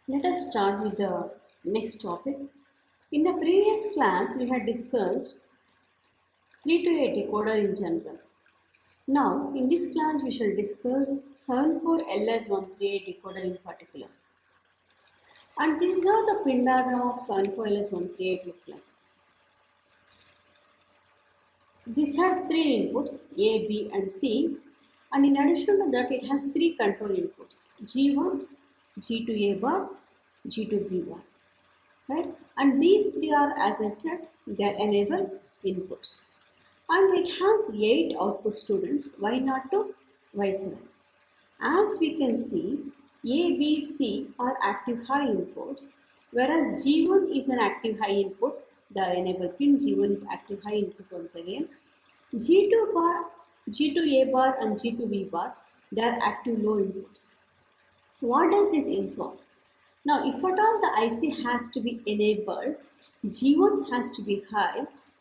Let us start with the next topic. In the previous class, we had discussed 3 to 8 decoder in general. Now, in this class, we shall discuss 74LS138 decoder in particular. And this is how the pin diagram of 74LS138 looks like. This has 3 inputs A, B and C, and in addition to that it has 3 control inputs G1, G2A bar, G2B bar, right? And these 3 are, as I said, they are enable inputs. And it has 8 output students, Y0 to Y7. As we can see, A, B, C are active high inputs, whereas G1 is an active high input, the enable pin G1 is active high input once again. G2 bar, G2A bar and G2B bar, they are active low inputs. What does this inform? Now, if at all the IC has to be enabled, G1 has to be high,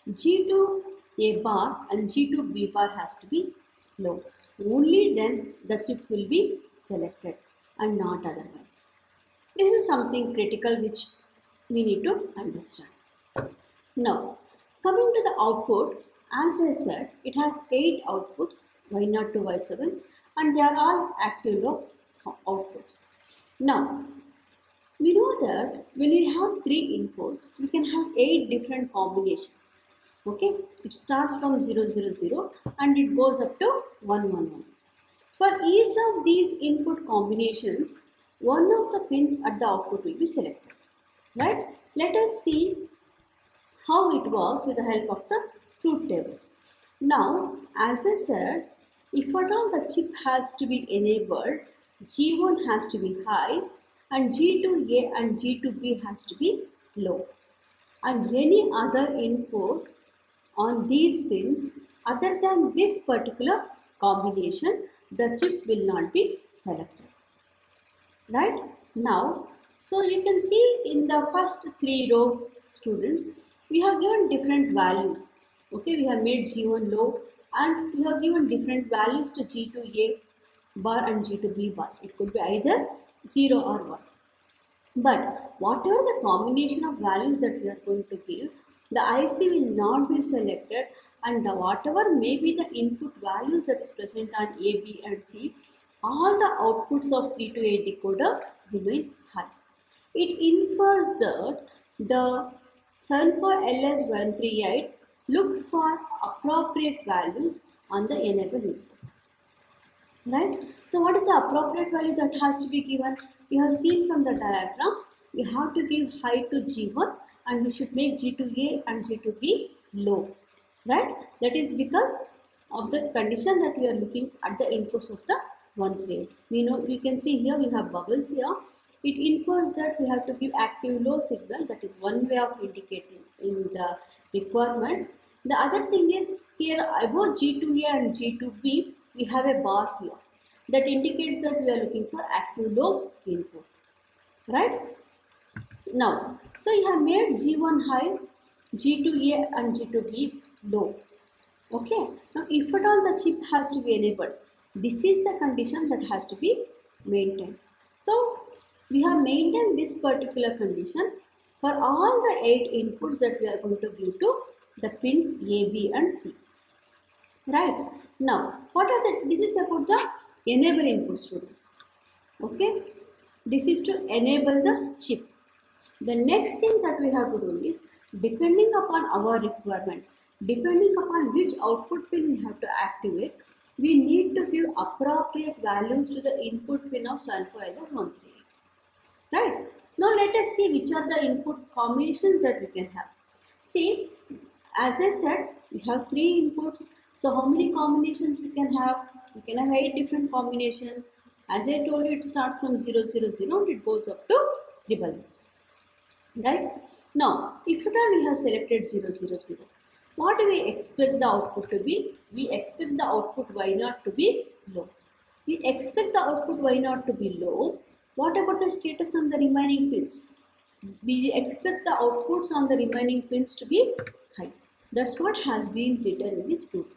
G2A bar and G2B bar has to be low. Only then the chip will be selected and not otherwise. This is something critical which we need to understand. Now, coming to the output, as I said, it has 8 outputs, Y0 to Y7, and they are all active low outputs. Now, we know that when we have 3 inputs, we can have 8 different combinations. Okay, it starts from 0, 0, 0 and it goes up to 1, 1, 1. For each of these input combinations, one of the pins at the output will be selected. Right? Let us see how it works with the help of the truth table. Now, as I said, if at all the chip has to be enabled, G1 has to be high and G2A and G2B has to be low. And any other input on these pins other than this particular combination, the chip will not be selected. Right? Now, so you can see in the first 3 rows students, we have given different values. Okay, we have made G1 low and we have given different values to G2A bar and G2B bar. It could be either 0 or 1. But whatever the combination of values that we are going to give, the IC will not be selected and whatever may be the input values that is present on A, B and C, all the outputs of 3 to 8 decoder remain high. It infers that the 74LS138 look for appropriate values on the enable input. Right? So what is the appropriate value that has to be given? You have seen from the diagram, you have to give high to G1 and you should make G2A and G2B low. Right? That is because of the condition that we are looking at the inputs of the 138. We know, you can see here we have bubbles here. It infers that we have to give active low signal. That is one way of indicating in the requirement. The other thing is here above G2A and G2B, we have a bar here that indicates that we are looking for active low input. Right? Now, so you have made G1 high, G2A and G2B low. Okay. Now, if at all the chip has to be enabled, this is the condition that has to be maintained. So, we have maintained this particular condition for all the 8 inputs that we are going to give to the pins A, B and C. Right. Now, what are the, this is about the enable input students. Okay. This is to enable the chip. The next thing that we have to do is, depending upon our requirement, depending upon which output pin we have to activate, we need to give appropriate values to the input pin of 74LS138. Right? Now let us see which are the input combinations that we can have. See, as I said, we have 3 inputs. So how many combinations we can have? We can have 8 different combinations. As I told you, it starts from 0, 0, 0 and it goes up to 311. Right? Now, if at all we have selected 0, 0, 0, what do we expect the output to be? We expect the output Y0 to be low. We expect the output Y0 to be low. What about the status on the remaining pins? We expect the outputs on the remaining pins to be high. That's what has been written in this truth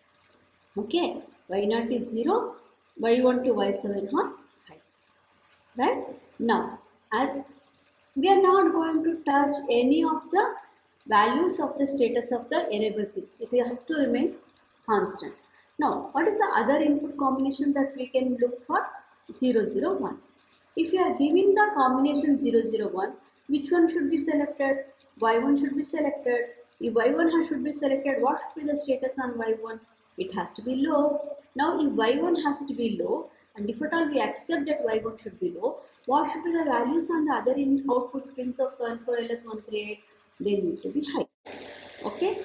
table. Okay, Y0 is 0, Y1 to Y7 are high. right? Now, as we are not going to touch any of the values of the status of the enable pins. It has to remain constant. Now, what is the other input combination that we can look for? 0, 0, 1. If you are giving the combination 0, 0, 1, which one should be selected? Y1 should be selected. If Y1 should be selected, what should be the status on Y1? It has to be low. Now, if Y1 has to be low, and if at all we accept that Y1 should be low, what should be the values on the other output pins of 74LS138? They need to be high. Okay.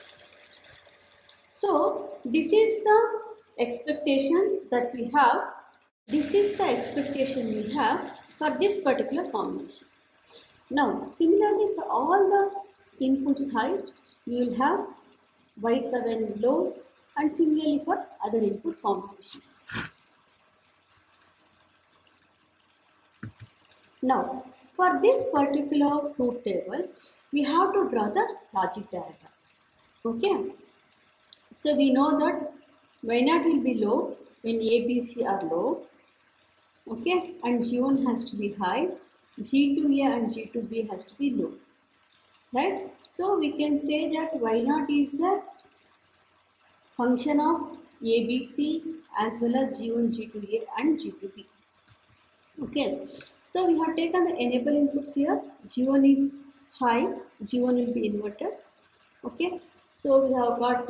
So, this is the expectation that we have. This is the expectation we have for this particular combination. Now, similarly for all the inputs high, we will have Y7 low, and similarly for other input combinations. Now, for this particular truth table, we have to draw the logic diagram. Okay. So we know that Y0 will be low when A, B, C are low. Okay. And G1 has to be high. G2A and G2B has to be low. Right. So we can say that Y0 is a function of A, B, C as well as G1, G2A and G2B. Okay, so we have taken the enable inputs here. G1 is high, G1 will be inverted. Okay, so we have got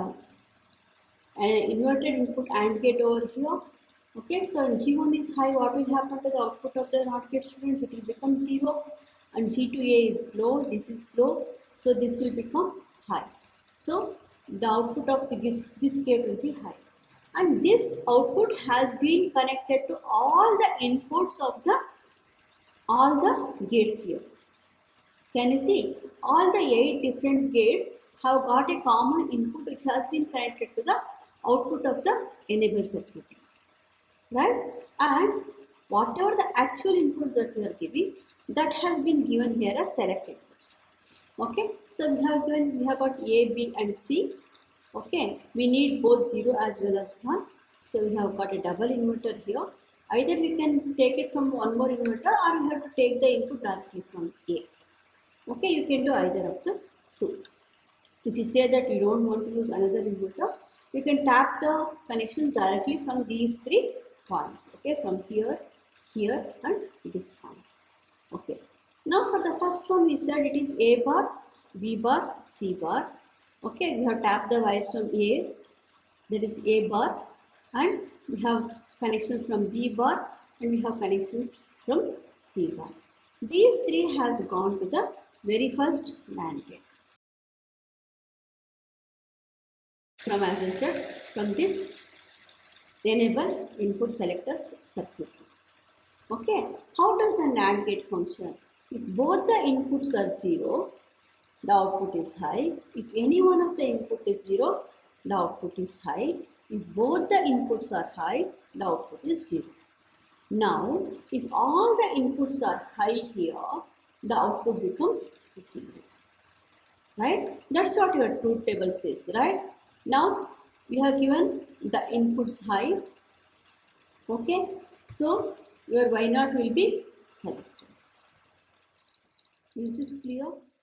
an inverted input AND gate over here. Okay, so when G1 is high, what will happen to the output of the NOT gate students? It will become 0, and G2A is low, this is low, so this will become high. So the output of this gate will be high. And this output has been connected to all the inputs of all the gates here. Can you see? All the 8 different gates have got a common input which has been connected to the output of the enable circuit. Right? And whatever the actual inputs that we are giving, that has been given here as select inputs. Okay? So we have got A, B and C. Okay? We need both 0 as well as 1. So we have got a double inverter here. Either we can take it from one more inverter, or we have to take the input directly from A. Okay, you can do either of the two. If you say that you don't want to use another inverter, you can tap the connections directly from these 3 points. Okay, from here, here and this point. Okay. Now for the first one, we said it is A bar, B bar, C bar. Okay, we have tapped the wires from A, that is A bar, and we have connection from B bar, and we have connections from C bar. These 3 has gone to the very first NAND gate. From, as I said, from this enable input selector circuit. Okay, how does the NAND gate function? If both the inputs are 0, the output is high. If any one of the input is 0, the output is high. If both the inputs are high, the output is 0. Now, if all the inputs are high here, the output becomes 0. Right? That's what your truth table says, right? Now, we have given the inputs high. Okay? So, your Y0 will be selected. Is this clear?